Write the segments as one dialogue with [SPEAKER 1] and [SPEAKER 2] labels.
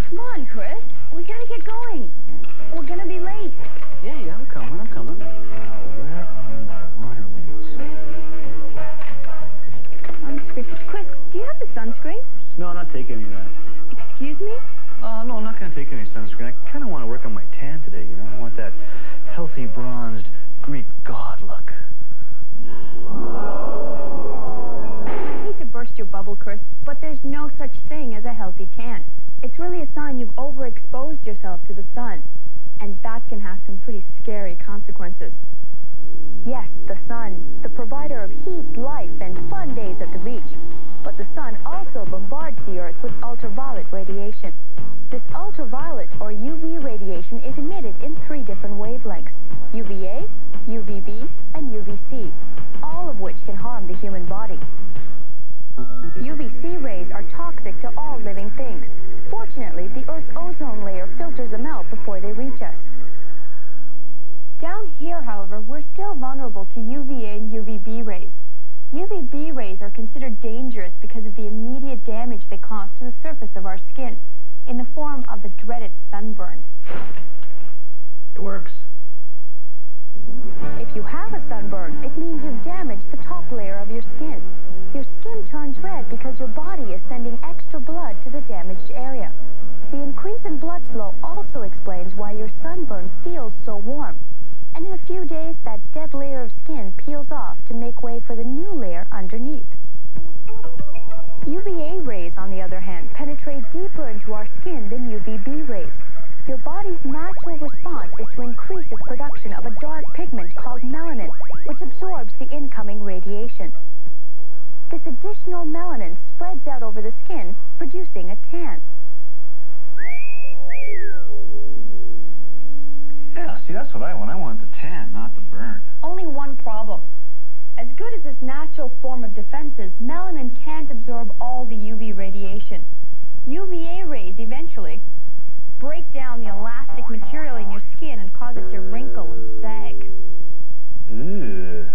[SPEAKER 1] Come on, Chris. We gotta get going. We're gonna be late.
[SPEAKER 2] Yeah, I'm coming. Now, where are my water wings?
[SPEAKER 1] Sunscreen. Chris, do you have the sunscreen?
[SPEAKER 2] No, I'm not taking any of that.
[SPEAKER 1] Excuse me?
[SPEAKER 2] No, I'm not going to take any sunscreen. I kind of want to work on my tan today, you know? I want that healthy, bronzed Greek god look.
[SPEAKER 1] I hate to burst your bubble, Chris, but there's no such thing as a healthy tan. It's really a sign you've overexposed yourself to the sun, and that can have some pretty scary consequences. Yes, the sun, the provider of heat, life, and fun days at the beach. But the sun also bombards the Earth with ultraviolet radiation. This ultraviolet, or UV radiation, is emitted in 3 different wavelengths: UVA, UVB, and UVC, all of which can harm the human body. UVC rays are toxic to all living things. Fortunately, the Earth's ozone layer filters them out before they reach us. Down here, however, we're still vulnerable to UVA and UVB rays. UVB rays are considered dangerous because of the immediate damage they cause to the surface of our skin, in the form of the dreaded sunburn.
[SPEAKER 2] It works.
[SPEAKER 1] If you have a sunburn, it means you've damaged the top layer of your skin. Your skin turns red because your body is sending extra blood to the damaged area. The increase in blood flow also explains why your sunburn feels so warm. And in a few days, that dead layer of skin peels off to make way for the new layer underneath. UVA rays, on the other hand, penetrate deeper into our skin than UVB rays. Your body's natural response is to increase its production of a dark pigment called melanin, which absorbs the incoming radiation. This additional melanin spreads out over the skin, producing a tan.
[SPEAKER 2] Yeah, see, that's what I want. I want the tan, not the burn.
[SPEAKER 1] Only one problem. As good as this natural form of defense is, melanin can't absorb all the UV radiation. UVA rays eventually break down the elastic material in your skin and cause it to wrinkle and sag.
[SPEAKER 2] Ooh.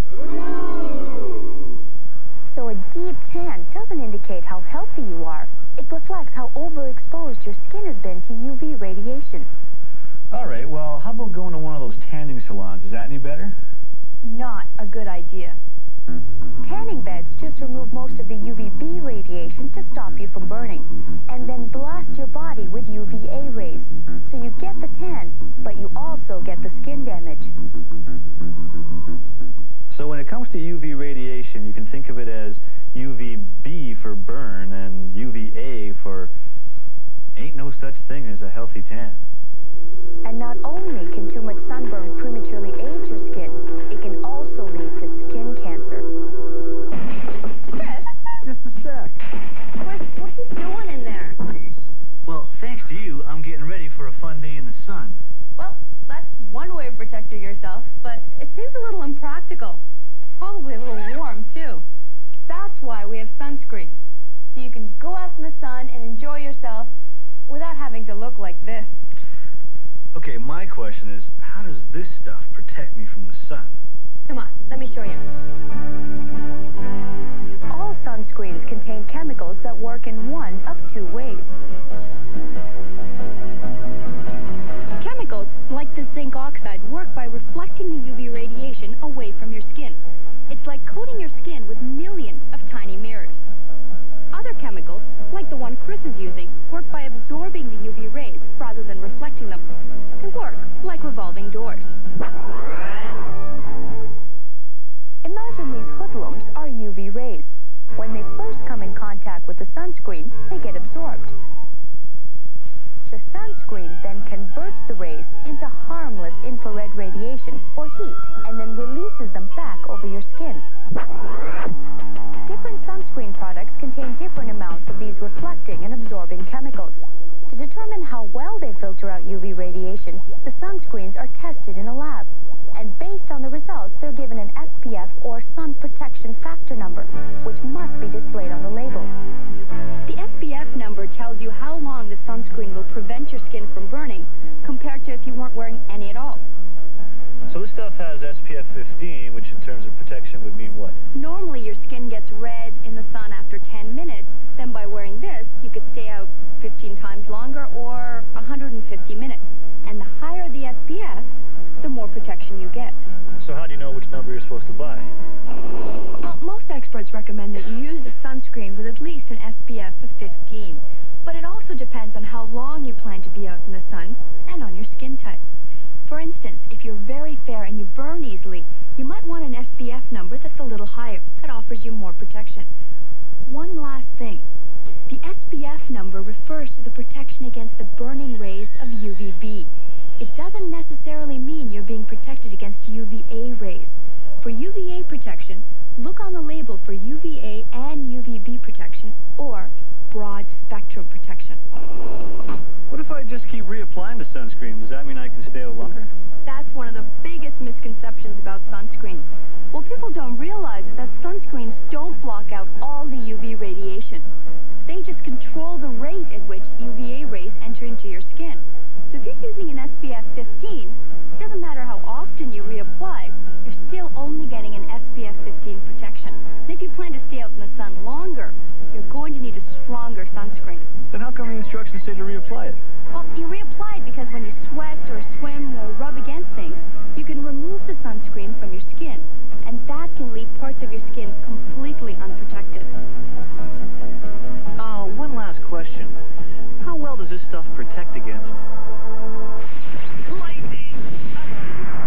[SPEAKER 1] So a deep tan doesn't indicate how healthy you are. It reflects how overexposed your skin has been to UV radiation.
[SPEAKER 2] All right, well, how about going to one of those tanning salons? Is that any better?
[SPEAKER 1] Not a good idea. Tanning beds just remove most of the UVB radiation to stop you from burning, and then blast your body with UVA rays. So you get the tan, but you also get the skin damage.
[SPEAKER 2] So when it comes to UV radiation, you can think of it as UVB for burn and UVA for ain't no such thing as a healthy tan.
[SPEAKER 1] And not only can too much sunburn prematurely age your skin, it can also lead to skin cancer. Chris?
[SPEAKER 2] Just a sec.
[SPEAKER 1] Chris, what are you doing in there?
[SPEAKER 2] Well, thanks to you, I'm getting ready for a fun day in the sun.
[SPEAKER 1] Well, that's one way of protecting yourself, but it seems a little impractical. Probably a little warm, too. That's why we have sunscreen. So you can go out in the sun and enjoy yourself without having to look like this.
[SPEAKER 2] Okay, my question is, how does this stuff protect me from the sun?
[SPEAKER 1] Come on, let me show you. All sunscreens contain chemicals that work in one of 2 ways. Chemicals, like the zinc oxide, work by reflecting the UV radiation away from your skin. It's like coating your skin with millions of tiny mirrors. Other chemicals, like the one Chris is using, work by absorbing the UV rays rather than reflecting them. They work like revolving doors. Imagine these hoodlums are UV rays. When they first come in contact with the sunscreen, they get absorbed. The sunscreen then converts the rays into harmless infrared radiation, or heat, and then releases them back over your skin. Different sunscreen products contain different amounts of these reflecting and absorbing chemicals. To determine how well they filter out UV radiation, the sunscreens are tested in a lab. And based on the results, they're given an SPF, or sun protection factor number, which must be displayed on the label. The SPF number tells you how long the sunscreen will prevent your skin from burning, compared to if you weren't wearing any at all.
[SPEAKER 2] So this stuff has SPF 15, which in terms of protection would mean what?
[SPEAKER 1] Normally your skin gets red in the sun after 10 minutes, then by wearing this, you could stay out 15 times longer or 150 minutes. And the higher the SPF, the more protection you get.
[SPEAKER 2] So how do you know which number you're supposed to buy?
[SPEAKER 1] Well, most experts recommend that you use a sunscreen with at least an SPF of 15. But it also depends on how long you plan to be out in the sun and on your skin type. For instance, if you're very fair and you burn easily, you might want an SPF number that's a little higher, that offers you more protection. One last thing. The SPF number refers to the protection against the burning rays of UVB. It doesn't necessarily mean you're being protected against UVA rays. For UVA protection, look on the label for UVA and UVB protection, or broad spectrum protection.
[SPEAKER 2] What if I just keep reapplying the sunscreen? Does that mean I can stay out longer?
[SPEAKER 1] That's one of the biggest misconceptions about sunscreens. What people don't realize is that sunscreens don't block out all the UV radiation. They just control the rate at which UVA rays enter into your skin. So if you're using an SPF 15, it doesn't matter how often you reapply, you're still only getting an SPF 15 protection. And if you plan to stay out in the sun longer, you're going to need a stronger sunscreen.
[SPEAKER 2] Then how come the instructions say to reapply it?
[SPEAKER 1] Well, you reapply it because when you sweat or swim or rub against things, you can remove the sunscreen from your skin, and that can leave parts of your skin completely unprotected.
[SPEAKER 2] One last question. How well does this stuff protect against lightning?